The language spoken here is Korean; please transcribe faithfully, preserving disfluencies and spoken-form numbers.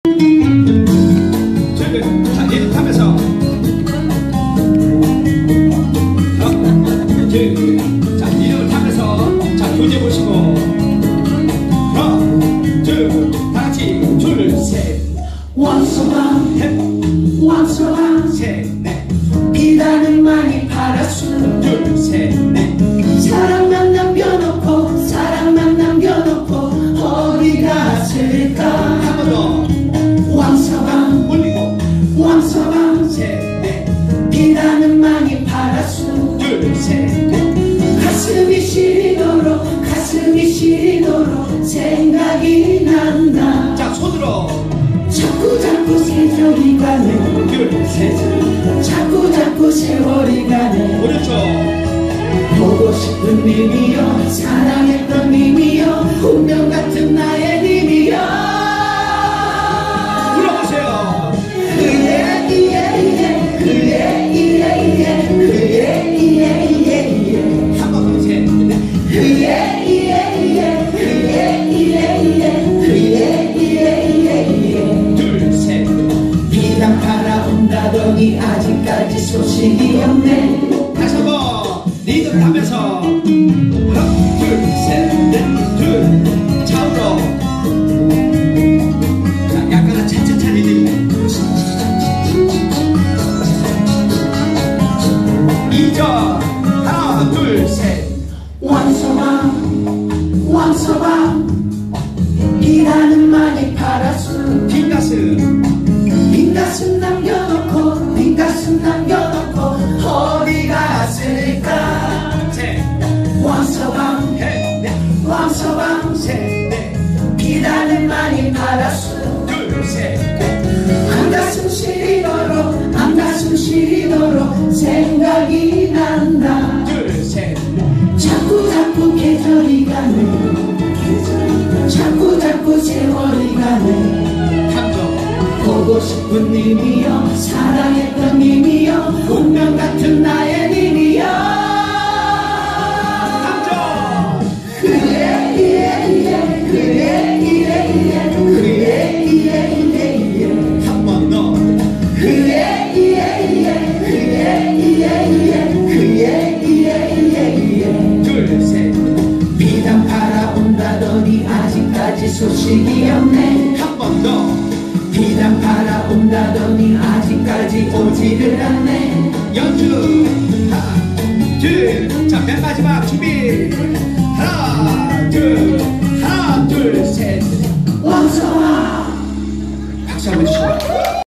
자, 예습하면서 하나, 둘, 자, 이름을 타면서 자, 교재 보시고 하나, 둘, 다 같이 둘, 셋 왕서방 넷, 왕서방 셋, 넷, 비단을 많이 팔았음 둘, 셋, 넷, 사랑만 남겨놓고 사랑만 남겨놓고 어디 갔을까. 한 번 더 왕서방 올리고 왕서방 셋, 넷, 비단을 많이 팔았음 둘, 셋, 넷, 가슴이 시리도록 가슴이 시리도록 생각이 난다. 자, 손으로 자꾸 자꾸 세월이 가네. 둘, 셋, 자꾸 자꾸 세월이 가네. 오른쪽 보고 싶은 님이여 사랑했던 님이여 운명 같은 나의 님이여. 불러보세요. 그예 이예 이예 그예 이예 이예 그예 이예 이예 이예 한 번 더 셋, 넷, 그예 이예 이예 그예 이예 이예 그예 이예 이예 이예 둘, 셋, 비단 팔아온다더니 아직까지 소식이 없네. 다시 한번 리듬을 하면서 하나, 둘, 셋, 넷, 둘, 좌우로 자, 약간은 차차차 리듬 이 절 하나, 둘, 셋 왕서방 왕서방 비단은 많이 팔았음 빈 가슴 빈 가슴 남겨놓고 빈 가슴 남겨놓고 어디 갔을까. 셋, 왕서방 넷, 넷, 왕서방 셋, 넷, 비단을 많이 팔았음 둘, 셋, 넷, 한 가슴 시리도록 한 가슴 시리도록 생각이 난다. 둘, 셋, 자꾸 자꾸 계절이 가네. 자꾸 자꾸 세월이 가네. 감정 보고 싶은 님이여 사랑했던 님이여 운명 같은 나의 님이여. 감정 그래 이래 이래 그래 이래 이래 그래 이래 이래 이래 한 번 더 그래 이래 이래 그래 이래 이래 그래 이래 이래 이래 둘, 셋, 비단 팔아온다더니 아직까지 소식이 없네. 한 번 더 비단 팔아온다더니 아직까지 오지를 않네. 연주 하나, 둘, 자, 맨 마지막 준비 하나, 둘, 하나, 둘, 셋 왕성아 박수 한번 주시죠.